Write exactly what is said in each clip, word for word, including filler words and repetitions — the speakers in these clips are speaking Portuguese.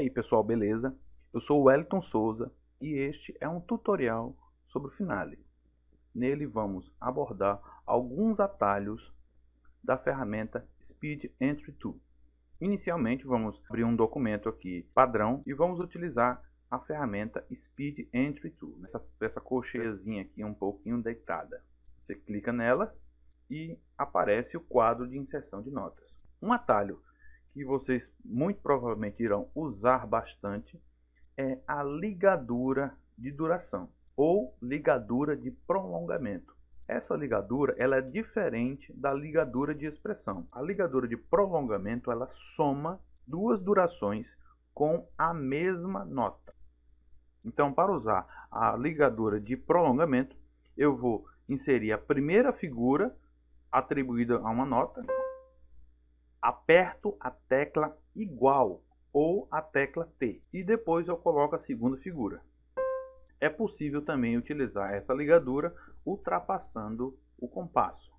aí pessoal, beleza? Eu sou o Wellington Souza e este é um tutorial sobre o Finale. Nele vamos abordar alguns atalhos da ferramenta Speed Entry Tool. Inicialmente vamos abrir um documento aqui padrão e vamos utilizar a ferramenta Speed Entry Tool. Essa, essa colcheiazinha aqui um pouquinho deitada. Você clica nela e aparece o quadro de inserção de notas. Um atalho que vocês muito provavelmente irão usar bastante é a ligadura de duração ou ligadura de prolongamento. Essa ligadura ela é diferente da ligadura de expressão. A ligadura de prolongamento ela soma duas durações com a mesma nota. Então, para usar a ligadura de prolongamento, eu vou inserir a primeira figura atribuída a uma nota, aperto a tecla igual ou a tecla T e depois eu coloco a segunda figura. É possível também utilizar essa ligadura ultrapassando o compasso.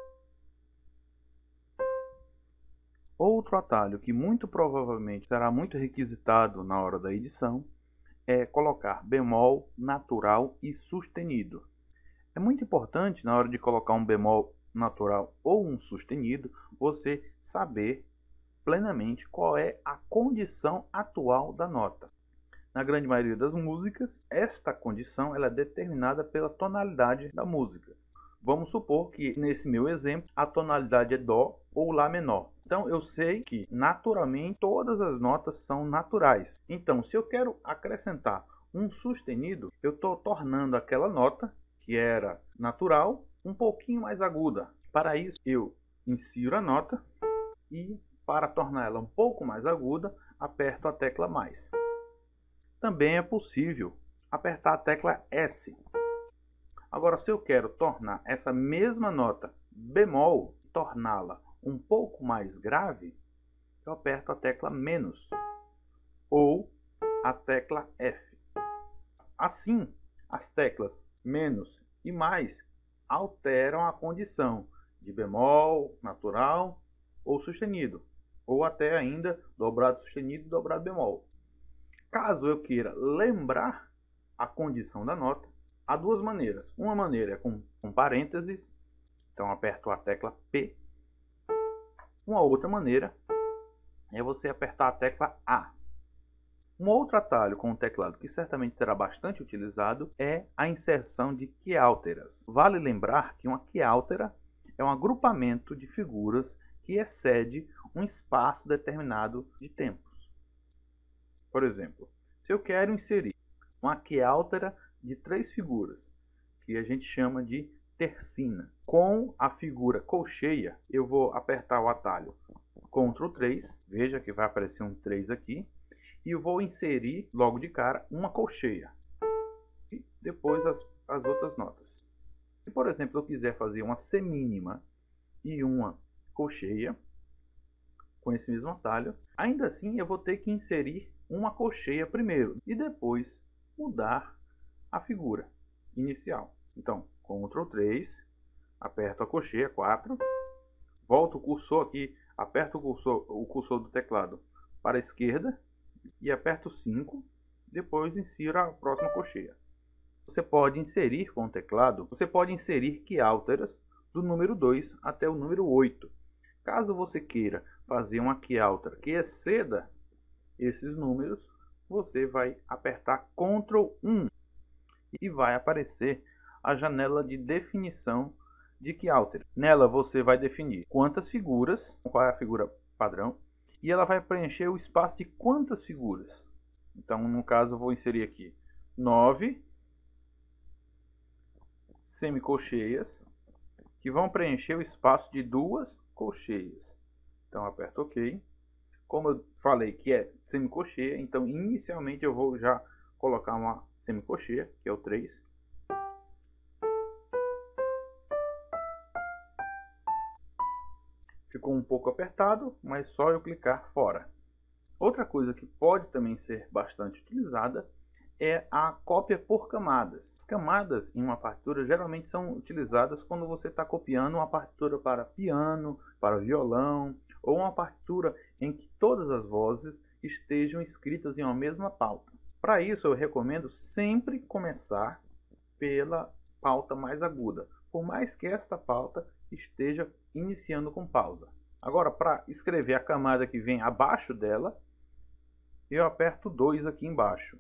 Outro atalho que muito provavelmente será muito requisitado na hora da edição é colocar bemol, natural e sustenido. É muito importante na hora de colocar um bemol natural ou um sustenido, você saber plenamente qual é a condição atual da nota. Na grande maioria das músicas, esta condição ela é determinada pela tonalidade da música. Vamos supor que nesse meu exemplo a tonalidade é Dó ou Lá menor. Então eu sei que naturalmente todas as notas são naturais. Então se eu quero acrescentar um sustenido, eu estou tornando aquela nota que era natural um pouquinho mais aguda. Para isso eu insiro a nota e para tornar ela um pouco mais aguda, aperto a tecla mais. Também é possível apertar a tecla S. Agora, se eu quero tornar essa mesma nota bemol, torná-la um pouco mais grave, eu aperto a tecla menos ou a tecla F. Assim, as teclas menos e mais alteram a condição de bemol, natural ou sustenido, ou até ainda dobrado sustenido e dobrado bemol. Caso eu queira lembrar a condição da nota, há duas maneiras. Uma maneira é com, com parênteses, então aperto a tecla P. Uma outra maneira é você apertar a tecla A. Um outro atalho com o teclado que certamente será bastante utilizado é a inserção de quiálteras. Vale lembrar que uma quiáltera é um agrupamento de figuras que excede um espaço determinado de tempos. Por exemplo, se eu quero inserir uma quiáltera de três figuras, que a gente chama de tercina, com a figura colcheia, eu vou apertar o atalho control três, veja que vai aparecer um três aqui, e eu vou inserir logo de cara uma colcheia, e depois as, as outras notas. Se, por exemplo, eu quiser fazer uma semínima e uma colcheia, com esse mesmo atalho, ainda assim eu vou ter que inserir uma colcheia primeiro e depois mudar a figura inicial. Então, control três, aperto a colcheia quatro, volto o cursor aqui, aperto o cursor, o cursor do teclado para a esquerda e aperto cinco, depois insiro a próxima colcheia. Você pode inserir com o teclado, você pode inserir quiálteras do número dois até o número oito. Caso você queira fazer uma quiáltera que exceda esses números, você vai apertar control um e vai aparecer a janela de definição de quiáltera. Nela você vai definir quantas figuras, qual é a figura padrão, e ela vai preencher o espaço de quantas figuras. Então, no caso, eu vou inserir aqui nove semicolcheias que vão preencher o espaço de duas colcheias. Então, aperto OK. Como eu falei que é semicolcheia, então inicialmente eu vou já colocar uma semicolcheia, que é o três. Ficou um pouco apertado, mas só eu clicar fora. Outra coisa que pode também ser bastante utilizada é a cópia por camadas. As camadas em uma partitura geralmente são utilizadas quando você está copiando uma partitura para piano, para violão, ou uma partitura em que todas as vozes estejam escritas em uma mesma pauta. Para isso, eu recomendo sempre começar pela pauta mais aguda, por mais que esta pauta esteja iniciando com pausa. Agora, para escrever a camada que vem abaixo dela, eu aperto dois aqui embaixo.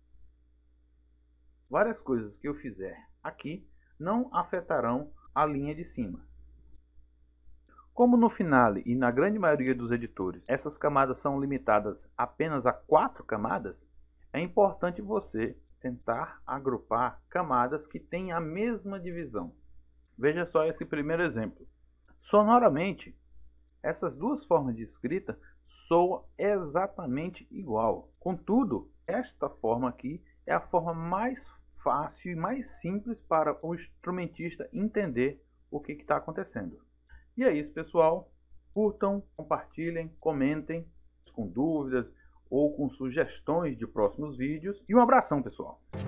Várias coisas que eu fizer aqui não afetarão a linha de cima. Como no Finale e na grande maioria dos editores, essas camadas são limitadas apenas a quatro camadas, é importante você tentar agrupar camadas que têm a mesma divisão. Veja só esse primeiro exemplo. Sonoramente, essas duas formas de escrita soam exatamente igual. Contudo, esta forma aqui é a forma mais fácil e mais simples para o instrumentista entender o que está acontecendo. E é isso, pessoal. Curtam, compartilhem, comentem com dúvidas ou com sugestões de próximos vídeos. E um abração, pessoal!